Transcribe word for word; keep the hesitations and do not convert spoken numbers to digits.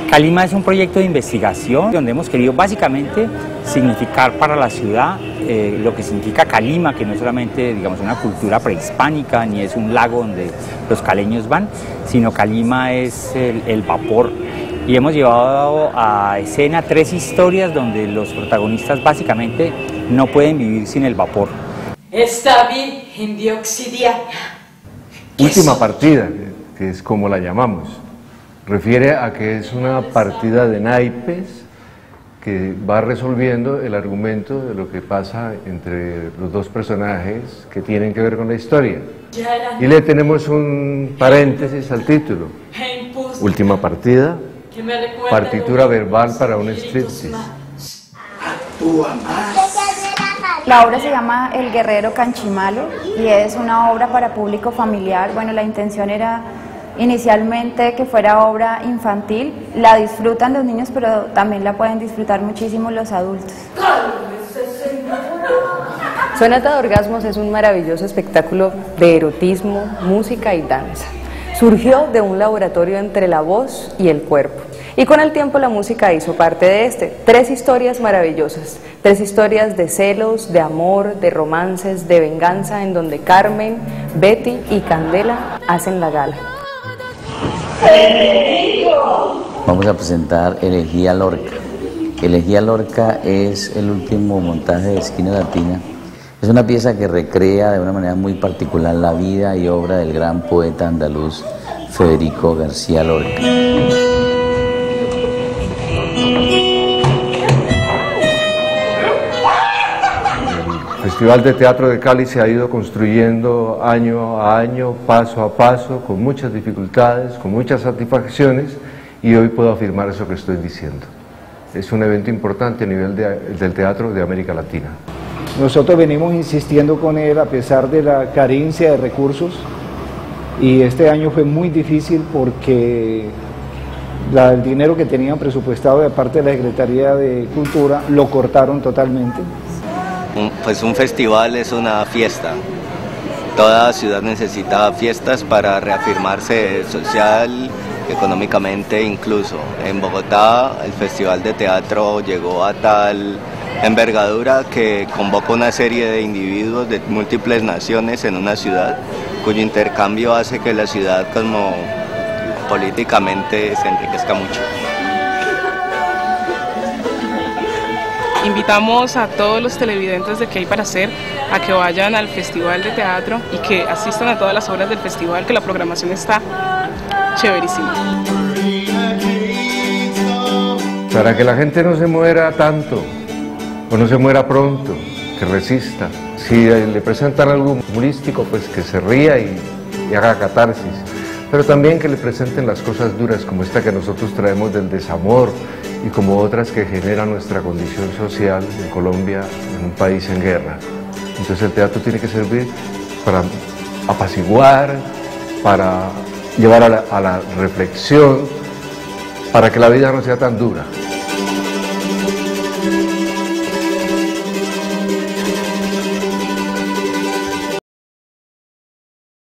Calima es un proyecto de investigación donde hemos querido básicamente significar para la ciudad eh, lo que significa Calima, que no es solamente, digamos, una cultura prehispánica ni es un lago donde los caleños van, sino Calima es el, el vapor. Y hemos llevado a escena tres historias donde los protagonistas básicamente no pueden vivir sin el vapor. Está bien en dioxidia. Última partida, que es como la llamamos, refiere a que es una partida de naipes que va resolviendo el argumento de lo que pasa entre los dos personajes que tienen que ver con la historia. Y le tenemos un paréntesis al título. Última partida, partitura verbal para un striptease. Actúa más. La obra se llama El Guerrero Canchimalo y es una obra para público familiar. Bueno, la intención era inicialmente que fuera obra infantil. La disfrutan los niños, pero también la pueden disfrutar muchísimo los adultos. Sonata de Orgasmos es un maravilloso espectáculo de erotismo, música y danza. Surgió de un laboratorio entre la voz y el cuerpo. Y con el tiempo la música hizo parte de este. Tres historias maravillosas, tres historias de celos, de amor, de romances, de venganza, en donde Carmen, Betty y Candela hacen la gala. Vamos a presentar Elegía Lorca. Elegía Lorca es el último montaje de Esquina Latina. Es una pieza que recrea de una manera muy particular la vida y obra del gran poeta andaluz Federico García Lorca. El Festival de Teatro de Cali se ha ido construyendo año a año, paso a paso, con muchas dificultades, con muchas satisfacciones, y hoy puedo afirmar eso que estoy diciendo. Es un evento importante a nivel de, del teatro de América Latina. Nosotros venimos insistiendo con él a pesar de la carencia de recursos, y este año fue muy difícil porque la, el dinero que tenían presupuestado de parte de la Secretaría de Cultura lo cortaron totalmente. Pues un festival es una fiesta. Toda ciudad necesita fiestas para reafirmarse social, económicamente incluso. En Bogotá el Festival de Teatro llegó a tal envergadura que convoca una serie de individuos de múltiples naciones en una ciudad, cuyo intercambio hace que la ciudad como políticamente se enriquezca mucho. Invitamos a todos los televidentes de ¿Qué hay para hacer? A que vayan al Festival de Teatro y que asistan a todas las obras del festival, que la programación está chéverísima. Para que la gente no se muera tanto, o no se muera pronto, que resista. Si le presentan algo humorístico, pues que se ría y, y haga catarsis. Pero también que le presenten las cosas duras, como esta que nosotros traemos del desamor, y como otras que generan nuestra condición social en Colombia, en un país en guerra. Entonces el teatro tiene que servir para apaciguar, para llevar a la, a la reflexión, para que la vida no sea tan dura.